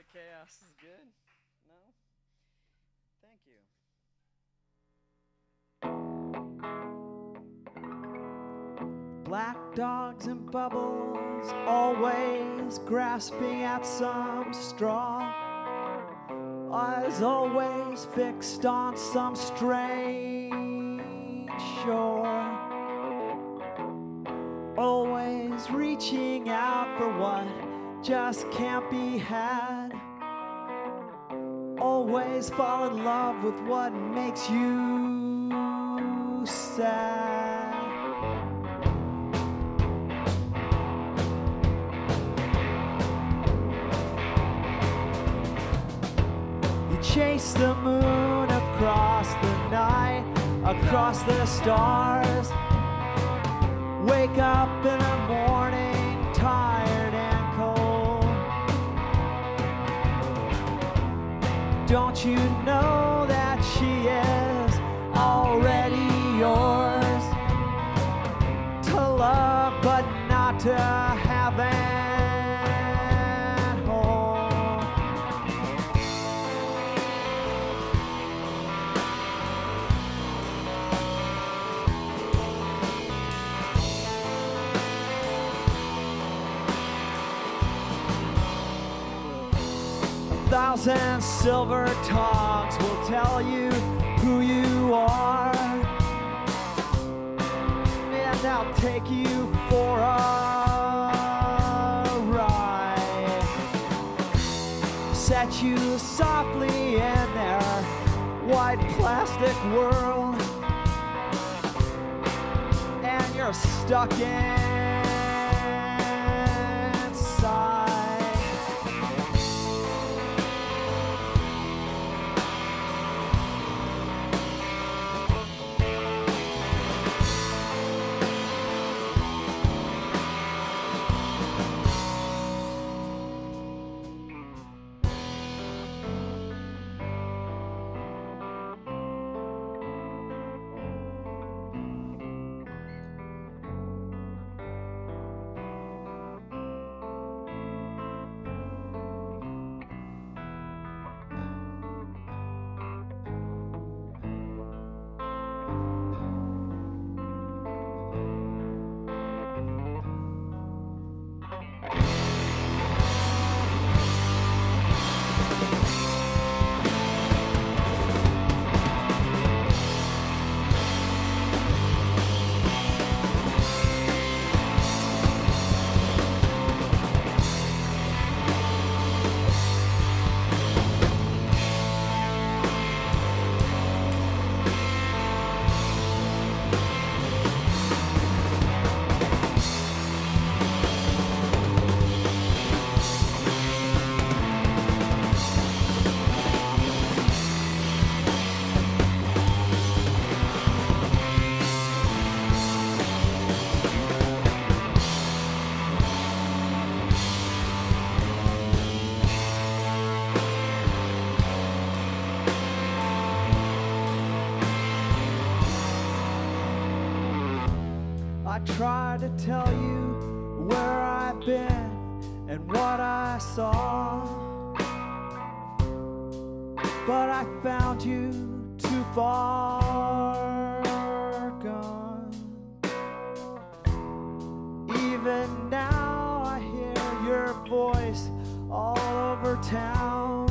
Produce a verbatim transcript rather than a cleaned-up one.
chaos is good? No? Thank you. Black dogs and bubbles, always grasping at some straw. Eyes always fixed on some strange shore. Always reaching out for what just can't be had. Always fall in love with what makes you sad. You chase the moon across the night, across the stars. Wake up in the morning tired and cold. Don't you know that she is already yours? To love but not to have and hold. A thousand silver tongues will tell you who you are, and I'll take you for a ride. Set you softly in their white plastic world, and you're stuck inside. I tried to tell you where I've been and what I saw, but I found you too far gone. Even now I hear your voice all over town.